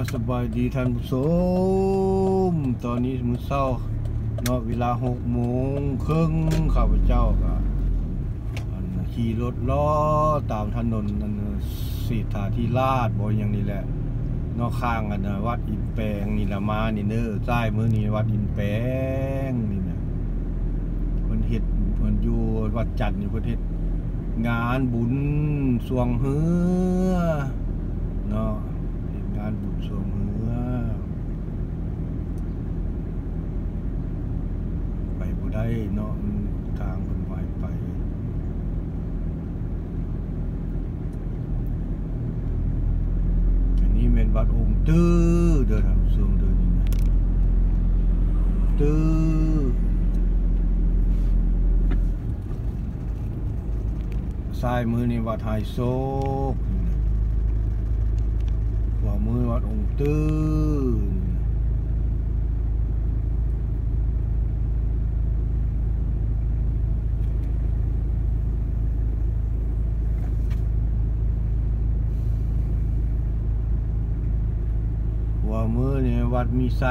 สบายดีท่านผู้ชมตอนนี้มื้อเช้าเนาะเวลา6:30ข้าพเจ้าก็ขี่รถล้อตามถนนนั่นสิทธาธิราชบ่อย่างนี้แหละเนาะข้างกันวัดอินแปลงนี่ละมานี่เด้อใต้มื้อนี้วัดอินแปลงนี่นะเพิ่นเฮ็ดเพิ่นอยู่วัดจันทร์นี่เพิ่นเฮ็ดงานบุญสวงเฮือเนาะงานบุญสวงเฮือไปบ่ได้เนาะทางเพิ่นไว้ไปอันนี้แม่นวัดองค์ตื้อเด้อท่านผู้ชมเด้อนี่นะตื้อซ้ายมือนี่วัดไฮโซกขวามือวัดองค์ตื้อขวามือนี่วัดมีไซ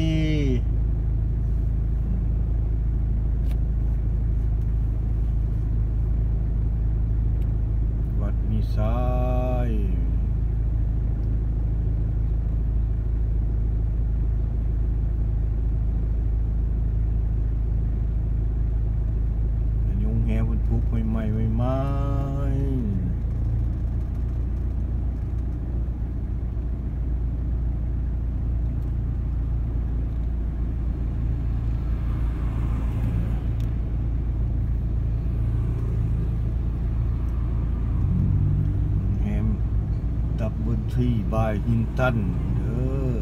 วัดมีไซแหวนพุกใหม่ๆใหม่แฮมดับเบิลทรีบายฮินตันเด้อ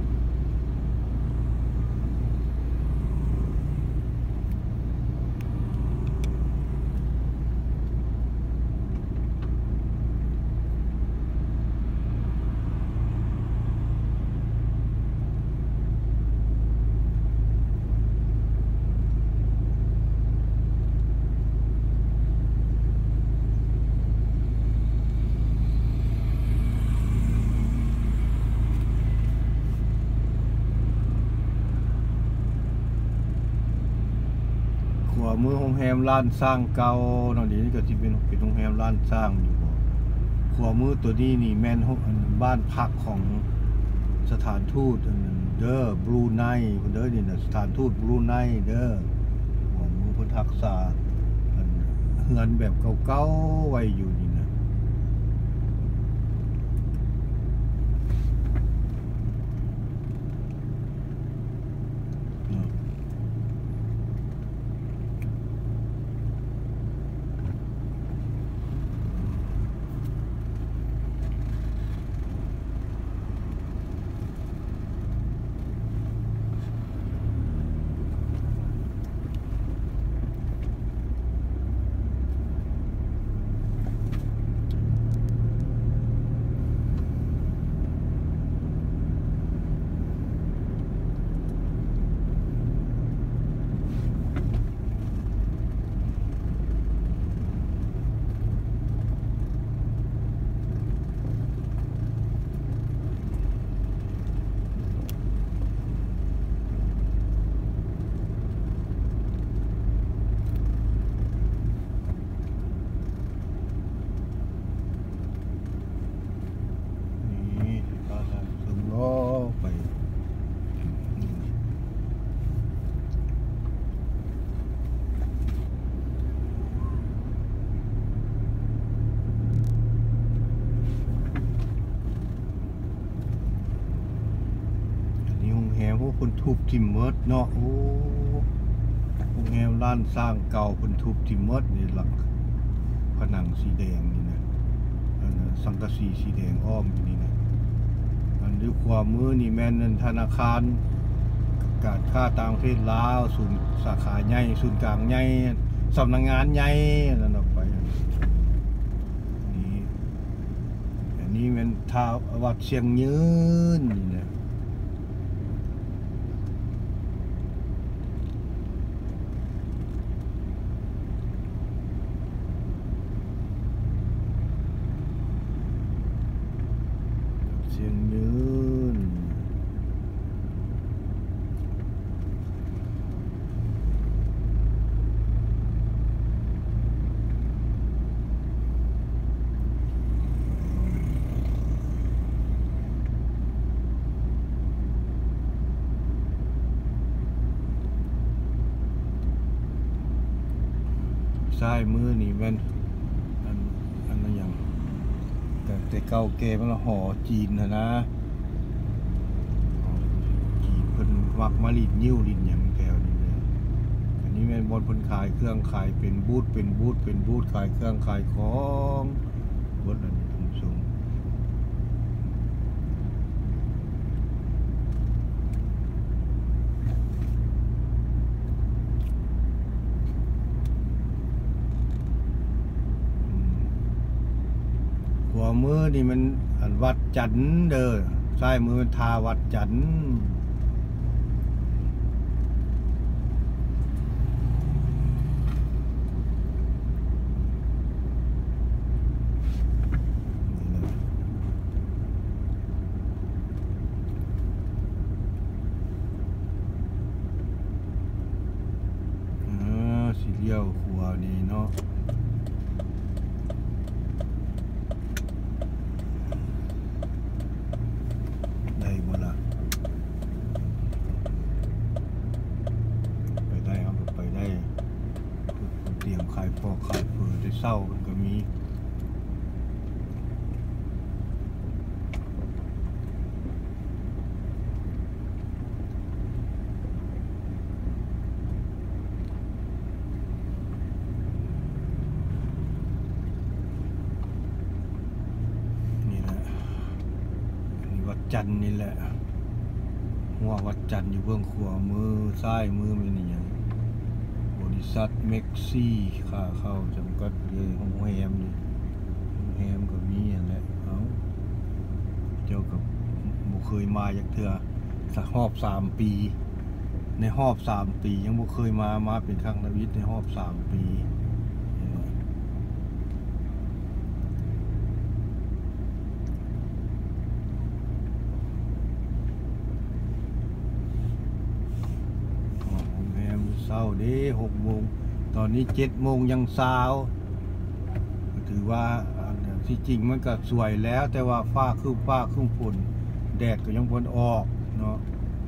ขวามือโรงแรมร้านสร้างเก่าตอนนี้ก็สิเป็นโรงแรมร้านสร้างอยู่บ่ขวามือตัวนี้นี่แม่นบ้านพักของสถานทูตเด้อบรูไนเด้อนี่นะสถานทูตบรูไนเด้อขวามือเพิ่นรักษาเฮือนแบบเก่าๆไว้อยู่นี่นะแหวคนทุบทิมเมอร์เนาะโอ้โรงแรมร้านสร้างเก่าคนทุบทิมเมอร์นี่หลังผนังสีแดงนี่นะสังกะสีสีแดงอ้อมอยู่นี่นะอันด้วยความมือนี่แม่นธนาคารการค้าต่างประเทศลาวศูนย์สาขาใหญ่ศูนย์กลางใหญ่สำนักงานใหญ่นั่นออกไปนี่อันนี้เป็นท้าววัดเชียงยืนนี่นะเชียงยืนซ้ายมือนี่แม่นอันนั้นอย่างแต่เก่าแก่มันห่อจีนนะจีนเพิ่นวักมาลิดนิ้วลิดหยังแถวนี้เลยอันนี้แม่นบอนเพิ่นขายเครื่องขายเป็นบูธขายเครื่องขายของบดอันนี้สูงหัวมือนี่มันอันวัดจันทร์เด้อซ้ายมือมันทาวัดจันทร์สีเลี้ยวขัวนี่เนาะได้หมดละไปได้ครับไปได้เตรียมขายปอกขายเผือได้เศร้ามันก็มีจันนี่แหละหัววัดจันอยู่เบื้องขวามือซ้ายมือมันนี่อย่างบริษัทเม็กซี่ค่าเข้าจำกัดเลยโรงแรมนี่โรงแรมก็มีอย่างแหละเจ้ากับบุเคยมาจากเถื่อสักรอบ3 ปีในรอบ3 ปียังบุเคยมาเป็นครั้งชีวิตในรอบ3 ปีเช้าเด้6 โมงตอนนี้7 โมงยังเช้าก็ถือว่าที่จริงมันก็สวยแล้วแต่ว่าฟ้าครึ้มฝนแดดก็ยังบ่ออกเนาะ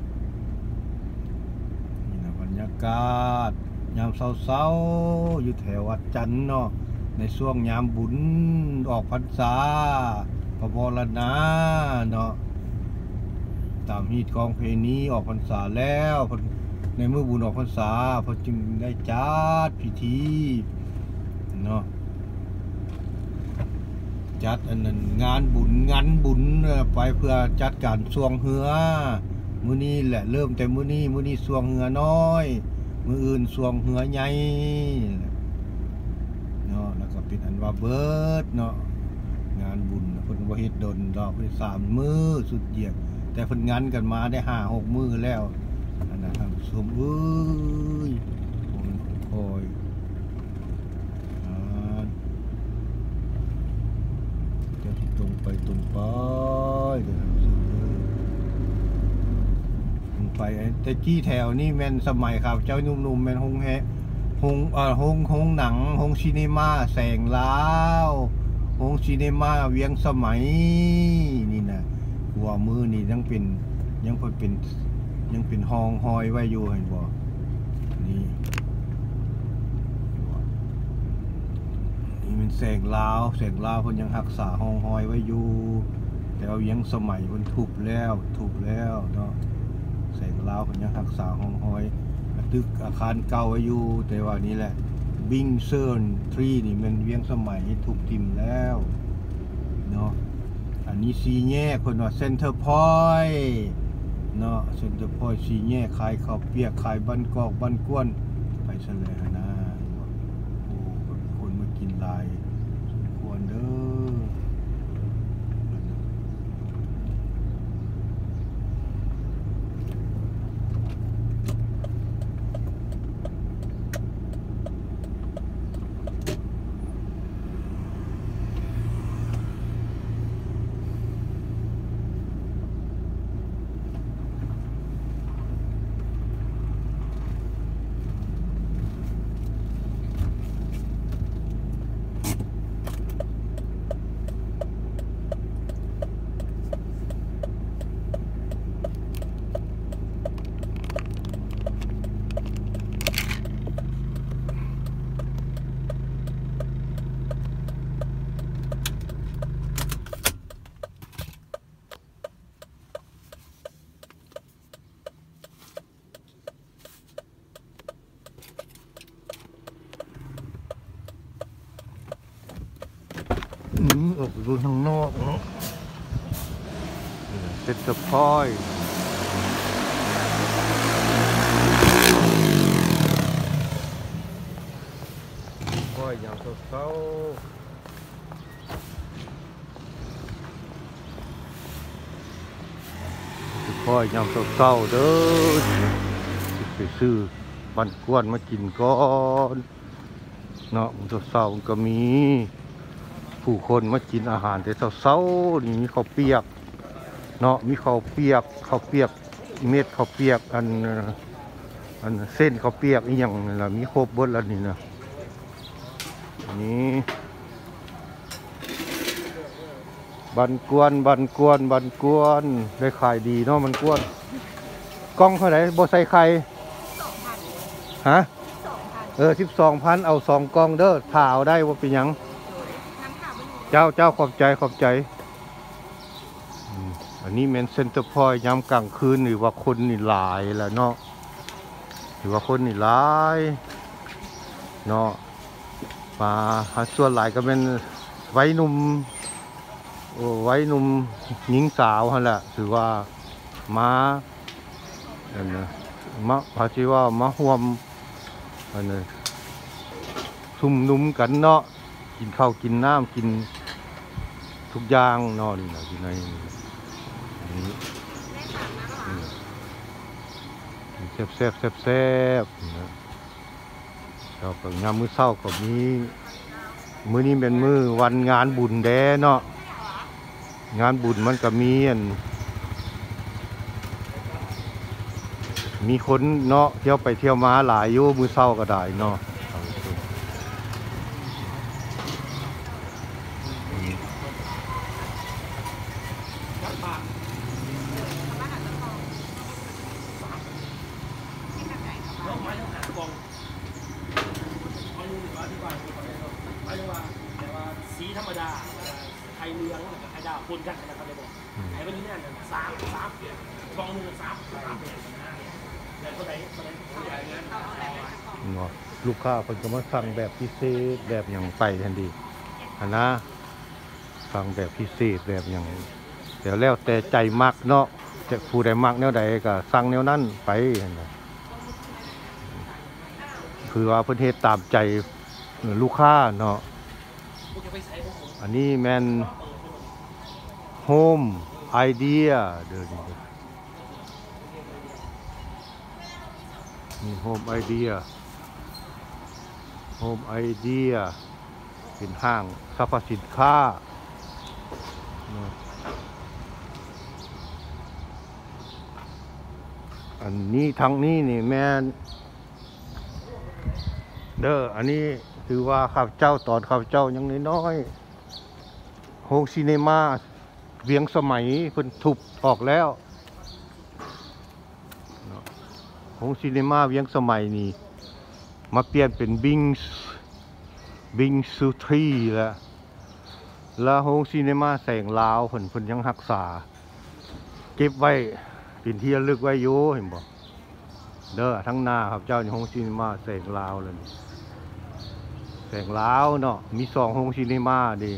นี่นะบรรยากาศยามเช้าอยู่แถววัดจันทร์เนาะในช่วงยามบุญออกพรรษาพระบรณาเนาะตามฮีตกองเพลงนี้ออกพรรษาแล้วในเมื่อบุญออกพรรษาพอจึงได้จัดพิธีเนาะจัดอันนั้นงานบุญไปเพื่อจัดการสวงเหือมื้อนี้แหละเริ่มแต่มื้อนี้สวงเหือน้อยมื้ออื่นสวงเหือใหญ่เนาะแล้วก็เป็นอันว่าเบิดเนาะงานบุญเพิ่นบ่เฮ็ดดนดอกเพิ่น3 มื้อสุดเหยียดแต่เพิ่นงานกันมาได้5-6 มื้อแล้วอันนั้นครับสมผมคอยจะตรงไปเดี๋ยวตรงไปแต่กี้แถวนี่แม่นสมัยครับเจ้านุ่มๆแม่นหงหนังหงซีนีมาแสงลาวหงซีนีมาเวียงสมัยนี่นะหัวมือนี่ยังเป็นห้องหอยไว้อยู่เห็นบ่นี่มันแสงลาวเพิ่นยังรักษาห้องหอยไว้อยู่แต่ว่ายังสมัยเพิ่นทุบแล้วเนาะแสงลาวเพิ่นยังรักษาห้องหอยตึกอาคารเก่าไว้อยู่แต่ว่านี่แหละบิงเซิร์น3นี่มันเวียงสมัยถูกทิ่มแล้วเนาะอันนี้4 แยกเพิ่นว่าเซ็นเตอร์พอยต์เนาะเซ็นเตอร์พอยต์4 แยกขายข้าวเปียกขายบ้านกอกบ้านก้วนไปซะแล้วนะโอ้คนมากินหลายสมควรเด้อออกไปดูข้างนอกเนาะเซ็นเตอร์พอยต์อย่างเศร้าๆพ่อยอย่างเศร้าๆเด้อไปซื้อบันกวนมากินก่อนเนาะมันเศร้าๆก็มีผู้คนมากินอาหารแต่เศร้าๆนี่มีข้าวเปียกเนาะมีข้าวเปียกเม็ดข้าวเปียกอันเส้นข้าวเปียกอีหยังนี่ล่ะมีครบเบิดแล้วนี่นะนี่บันกวนได้ขายดีเนาะมันกวนกล้องเท่าไหร่บ่ใส่ไข่ฮะ12,000เอา2กล้องเด้อถ่าเอาได้ว่าเป็นหยังเจ้าขอบใจอันนี้แมนเซ็นเตอร์พอยต์ยามกลางคืนหรือว่าคนนี่หลายแล้วเนาะหรือว่าคนนี่หลายเนาะมาส่วนหลายก็เป็นไว้หนุ่มหญิงสาวหั่นแหละถือว่ามาอันนะมาพาชีว่ามาห่วมอันนะชุมนุมกันเนาะกินข้าวกินน้ำกินทุกอย่างเนาะนี่นะที่ในนี้แซ่บนะเราก็ยามมื้อเช้าก็มีมื้อนี้เป็นมื้อวันงานบุญแด้เนาะงานบุญมันก็มีคนเนาะเที่ยวไปเที่ยวมาหลายอยู่มื้อเช้าก็ได้เนาะสีธรรมดาไข่เหลืองไข่ดาวปนกันนะครับเลยบอกไข่วันนี้เนี่ย3กองมือ3แล้วก็ได้ลูกค้าคนก็มาสั่งแบบพิเศษแบบอย่างไปทันทีนะสั่งแบบพิเศษแบบอย่างเดี๋ยวแล้วแต่ใจมักเนาะจะผู้ใดมักแนวใดก็สั่งแนวนั้นไปคือว่าประเทศตามใจลูกค้าเนาะอันนี้แมนโฮมไอเดียเดี๋ยวนี่โฮมไอเดียเป็นห้างสรรพสินค้าอันนี้ทั้งนี้นี่แมนเด้ออันนี้ถือว่าข้าพเจ้าตอนข้าพเจ้ายังน้อยๆโฮงซีเนมาเวียงสมัยเพิ่นทุบออกแล้วโฮงซีเนมาเวียงสมัยนี่มาเปลี่ยนเป็นบิงซูทรีแล้วโฮงซีเนมาแสงลาวเพิ่นยังรักษาเก็บไว้เป็นที่ระลึกไว้อยู่เห็นบ่เด้อทั้งหน้าครับเจ้านี่โฮงซีเนมาแสงลาวเลยแสงลาวเนาะมี2โฮงซีเนมาดิ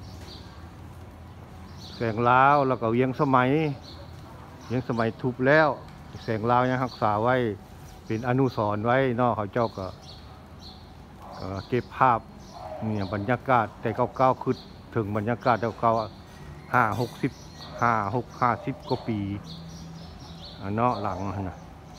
แสงลาวแล้วก็เวียงสมัยทุบแล้วแสงลาวยังรักษาไว้เป็นอนุสรณ์ไว้เนาะเขาเจ้าก็เก็บภาพเนี่ยบรรยากาศแต่เก่าๆคือถึงบรรยากาศเก่าๆ50กว่าปีเนาะหลังนะ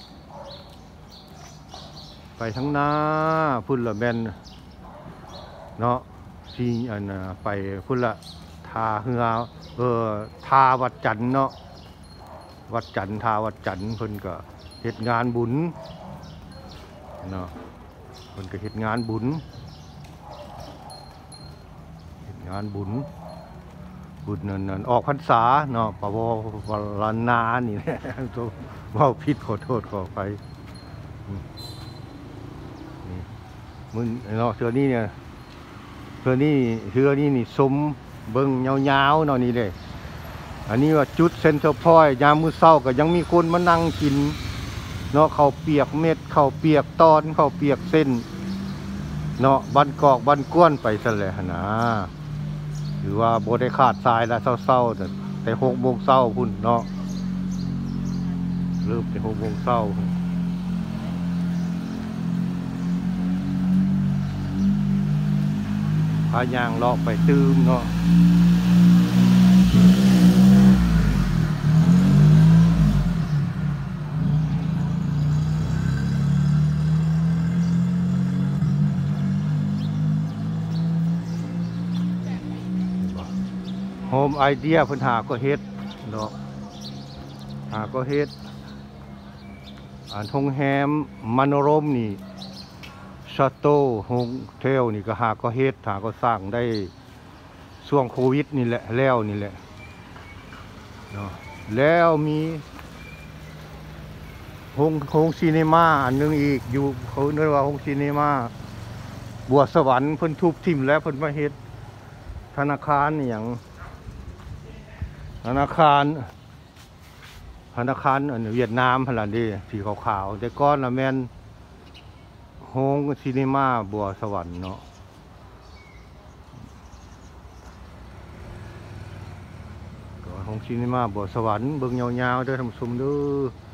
ไปทั้งหน้าพุ่นละแบนเนาะที่ไปพุ่นละทาเฮือทาวัดจันทร์เนาะวัดจันทร์ทาวัดจันทร์เพิ่นก็เฮ็ดงานบุญเนาะเพิ่นก็เฮ็ดงานบุญนั่นออกพรรษาเนาะปวารณานี่แหละเว้าผิดขอโทษขอไปนี่มึงเนาะเทื่อนี้เนี่ยเทื่อนี้นี่สมเบิ่งยาวๆเนาะนี่เด้อันนี้ว่าจุดเซ็นเตอร์พอยต์ยามมื้อเช้าก็ยังมีคนมานั่งกินเนาะข้าวเปียกเม็ดข้าวเปียกตอนข้าวเปียกเส้นเนาะบันกอกบันก้วนไปซะแหละนะหรือว่าบ่ได้ขาดสายแล้วเศร้าๆแต่6 โมงเช้าพุ่นเนาะเริ่มแต่6 โมงเช้าพายางเลาะไปตื้มเนาะโฮมไอเดียเพิ่นหาก็เฮ็ดเนาะหาก็เฮ็ดโรงแรมมโนรมนี่ชาโต้โฮมเทลนี่ก็หาก็เฮ็ดหาก็สร้างได้ช่วงโควิดนี่แหละแล้วนี่แหละเนาะแล้วมีโรงซีเนมาอันนึงอีกอยู่เขาเรียกว่าโรงซีเนมาบัวสวรรค์เพิ่นทุบทิ่มแล้วเพิ่นมาเฮ็ดธนาคารนี่หยังธนาคารอันเวียดนามพลันดีสีขาวๆแต่ก้อนละแมนโฮงซีนีมาบัวสวรรค์เนาะโฮงซีนีมาบัวสวรรค์เบิ่งยาวๆเด้อท่านผู้ชมเด้อ